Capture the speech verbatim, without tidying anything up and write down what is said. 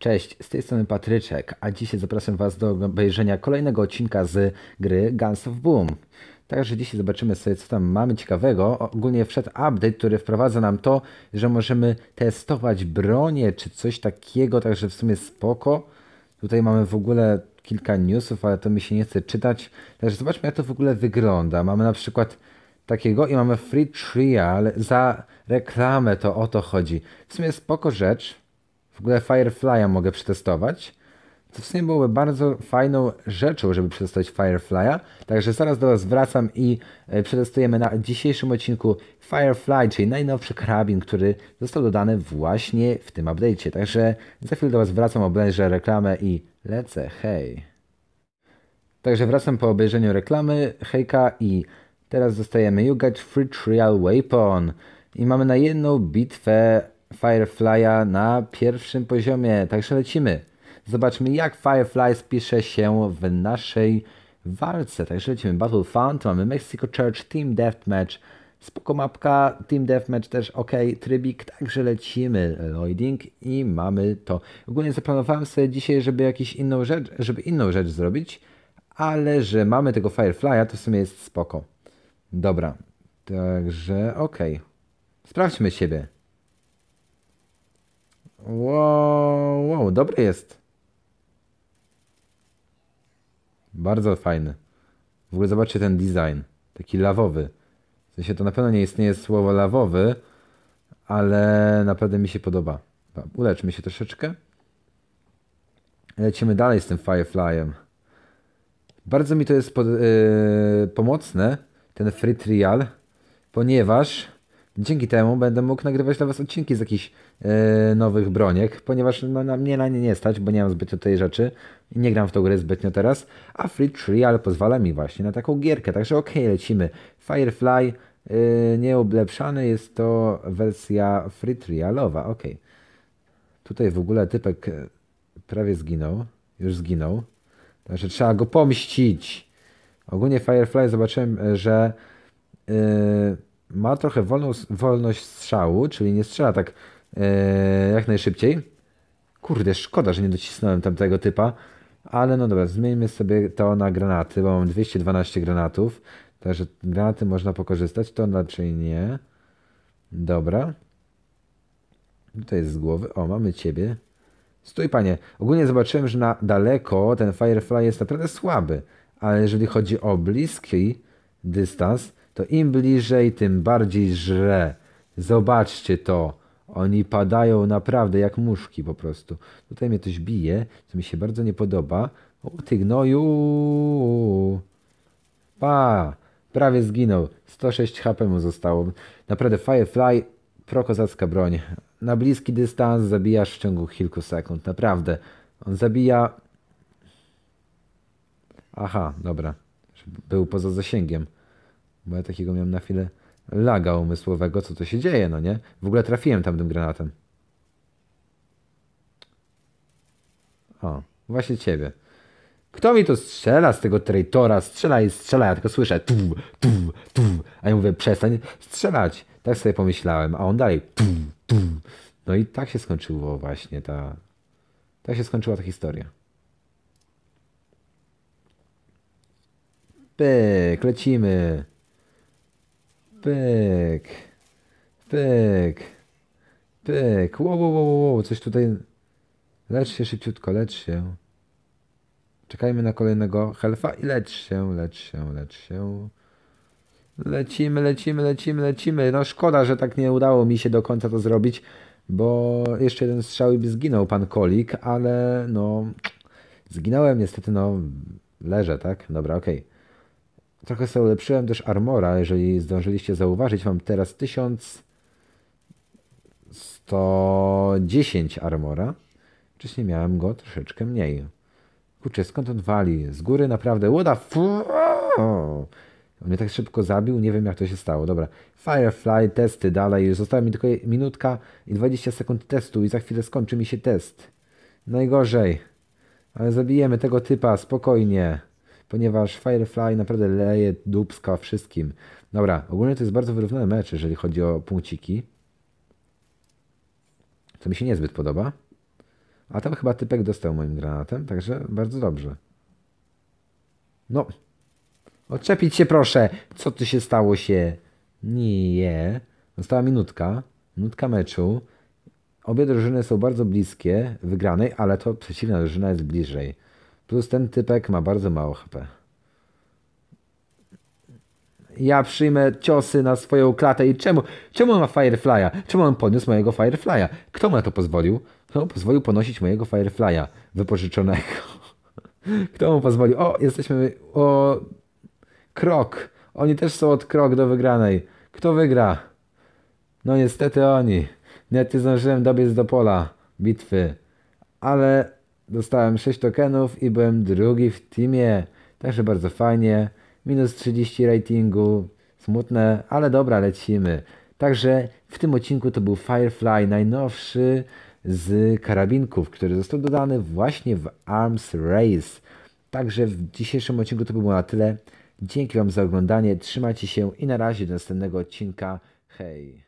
Cześć, z tej strony Patryczek, a dzisiaj zapraszam Was do obejrzenia kolejnego odcinka z gry Guns of Boom. Także dzisiaj zobaczymy sobie, co tam mamy ciekawego. Ogólnie wszedł update, który wprowadza nam to, że możemy testować bronię czy coś takiego, także w sumie spoko. Tutaj mamy w ogóle kilka newsów, ale to mi się nie chce czytać. Także zobaczmy, jak to w ogóle wygląda. Mamy na przykład takiego i mamy free trial za reklamę, to o to chodzi. W sumie spoko rzecz. W ogóle Firefly'a mogę przetestować. To w sumie byłoby bardzo fajną rzeczą, żeby przetestować Firefly'a. Także zaraz do Was wracam i e, przetestujemy na dzisiejszym odcinku Firefly, czyli najnowszy karabin, który został dodany właśnie w tym update'cie. Także za chwilę do Was wracam, obejrzę reklamę i lecę, hej. Także wracam po obejrzeniu reklamy, hejka, i teraz dostajemy You Get Free Trial Weapon. I mamy na jedną bitwę Firefly'a na pierwszym poziomie, także lecimy. Zobaczmy, jak Firefly spisze się w naszej walce. Także lecimy. Battle Fund, mamy Mexico Church, Team Deathmatch, spoko mapka, Team Deathmatch też ok, trybik, także lecimy. Loading i mamy to. Ogólnie zaplanowałem sobie dzisiaj, żeby jakąś inną rzecz, żeby inną rzecz zrobić, ale że mamy tego Firefly'a, to w sumie jest spoko. Dobra, także ok. Sprawdźmy siebie. Wow, wow, dobry jest. Bardzo fajny. W ogóle zobaczcie ten design. Taki lawowy. W sensie to na pewno nie istnieje słowo lawowy, ale naprawdę mi się podoba. Uleczmy się troszeczkę. Lecimy dalej z tym Fireflyem. Bardzo mi to jest pod, yy, pomocne, ten free trial, ponieważ dzięki temu będę mógł nagrywać dla Was odcinki z jakichś e, nowych broniek, ponieważ no, na mnie na nie nie stać, bo nie mam zbytnio tej rzeczy i nie gram w tą grę zbytnio teraz, a Free Trial pozwala mi właśnie na taką gierkę, także okej, okay, lecimy. Firefly e, nieulepszany, jest to wersja Free Trialowa, okej. Okay. Tutaj w ogóle typek prawie zginął, już zginął, także trzeba go pomścić. Ogólnie Firefly zobaczyłem, że yy, ma trochę wolną, wolność strzału, czyli nie strzela tak e, jak najszybciej. Kurde, szkoda, że nie docisnąłem tamtego typa. Ale no dobra, zmieńmy sobie to na granaty, bo mam dwieście dwanaście granatów. Także granaty można pokorzystać, to raczej nie. Dobra. Tutaj jest z głowy. O, mamy ciebie. Stój, panie. Ogólnie zobaczyłem, że na daleko ten Firefly jest naprawdę słaby. Ale jeżeli chodzi o bliski dystans, to im bliżej, tym bardziej żre. Zobaczcie to. Oni padają naprawdę jak muszki po prostu. Tutaj mnie coś bije, co mi się bardzo nie podoba. O ty gnoju. Pa! Prawie zginął. sto sześć H P mu zostało. Naprawdę Firefly, prokozacka broń. Na bliski dystans zabijasz w ciągu kilku sekund. Naprawdę. On zabija... Aha, dobra. Był poza zasięgiem. Bo ja takiego miałem na chwilę laga umysłowego. Co to się dzieje, no nie? W ogóle trafiłem tam tym granatem. O, właśnie ciebie. Kto mi to strzela z tego traitora? Strzela i strzela, ja tylko słyszę tu, tu, tu. A ja mówię, przestań strzelać. Tak sobie pomyślałem, a on dalej tu, tu. No i tak się skończyło właśnie ta... Tak się skończyła ta historia. Pyk, lecimy. Pyk. Pyk. Pyk. Wow, wow, wow, wow. Coś tutaj... Lecz się szybciutko, lecz się. Czekajmy na kolejnego helfa i lecz się, lecz się, lecz się. Lecimy, lecimy, lecimy, lecimy. No szkoda, że tak nie udało mi się do końca to zrobić, bo jeszcze jeden strzał i by zginął pan Kolik, ale no... Zginąłem niestety, no... Leżę, tak? Dobra, okej. Okay. Trochę sobie ulepszyłem też armora, jeżeli zdążyliście zauważyć. Mam teraz tysiąc sto dziesięć armora. Wcześniej miałem go troszeczkę mniej. Kurczę, skąd on wali? Z góry naprawdę. What the fuck? On mnie tak szybko zabił, nie wiem jak to się stało. Dobra, Firefly, testy dalej. Została mi tylko minutka i dwadzieścia sekund testu i za chwilę skończy mi się test. Najgorzej. Ale zabijemy tego typa, spokojnie. Ponieważ Firefly naprawdę leje dupska wszystkim. Dobra, ogólnie to jest bardzo wyrównany mecz, jeżeli chodzi o punkciki. To mi się niezbyt podoba. A tam chyba typek dostał moim granatem, także bardzo dobrze. No, odczepić się proszę. Co tu się stało się? Nie. Została minutka. Minutka meczu. Obie drużyny są bardzo bliskie wygranej, ale to przeciwna drużyna jest bliżej. Plus ten typek ma bardzo mało H P. Ja przyjmę ciosy na swoją klatę i czemu? Czemu on ma Firefly'a? Czemu on podniósł mojego Firefly'a? Kto mu na to pozwolił? Kto mu pozwolił ponosić mojego Firefly'a wypożyczonego? Kto mu pozwolił? O, jesteśmy... O... Krok. Oni też są od krok do wygranej. Kto wygra? No niestety oni. Nawet nie zdążyłem dobiec do pola bitwy. Ale dostałem sześć tokenów i byłem drugi w teamie. Także bardzo fajnie. Minus trzydzieści ratingu. Smutne, ale dobra, lecimy. Także w tym odcinku to był Firefly, najnowszy z karabinków, który został dodany właśnie w Arms Race. Także w dzisiejszym odcinku to było na tyle. Dzięki Wam za oglądanie, trzymajcie się i na razie do następnego odcinka. Hej!